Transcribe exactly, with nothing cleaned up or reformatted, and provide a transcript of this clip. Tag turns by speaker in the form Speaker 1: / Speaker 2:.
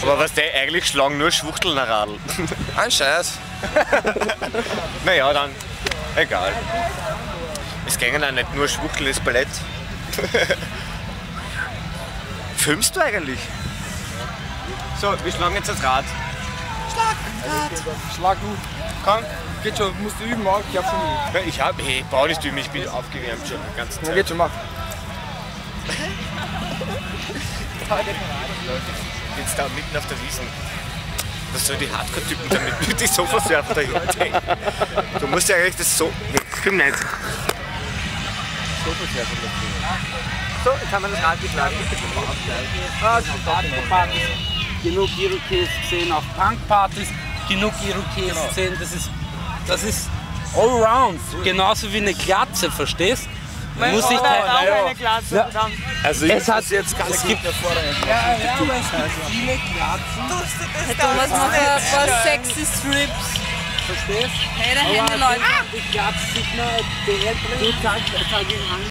Speaker 1: Aber was der eigentlich schlagen nur Schwuchteln nach Radl.
Speaker 2: Ein Scheiß.
Speaker 1: Naja, dann egal. Es gingen auch nicht nur Schwuchteln, das Ballett. Filmst du eigentlich? So, wir schlagen jetzt das Rad.
Speaker 3: Schlag! Rad. Schlag du.
Speaker 1: Komm.
Speaker 3: Geht schon, musst du üben, Marc. Ich hab schon üben.
Speaker 1: Ja, ich hab, hey, brauch nicht üben, ich bin aufgewärmt schon die ganze Zeit.
Speaker 3: Ja, geht schon, mach.
Speaker 1: Jetzt da mitten auf der Wiesn. Was soll die Hardcore-Typen damit mit die Sofasurfer dahinter? Du musst ja eigentlich das so. Film nicht. Sofasurfer so, jetzt haben wir das Rad geschlagen.
Speaker 4: Ah, Partys. Genug Irokesen gesehen auf Punkpartys, genug Irokesen gesehen, das ist, das ist all round, genauso wie eine Glatze, verstehst?
Speaker 5: Mein
Speaker 4: Muss ich
Speaker 5: Vater
Speaker 4: da,
Speaker 5: hat auch eine Glatze.
Speaker 4: Ja.
Speaker 1: Also
Speaker 4: Es hat
Speaker 1: jetzt gar
Speaker 4: es
Speaker 1: nicht
Speaker 4: gibt, ja, ja, aber es gibt viele Glatzen,
Speaker 5: Herr Thomas macht ein paar sexy Strips.
Speaker 4: verstehst?
Speaker 5: Hey, da hängen die Leute.
Speaker 4: Die Glatze sieht man, die Eltern, du kannst,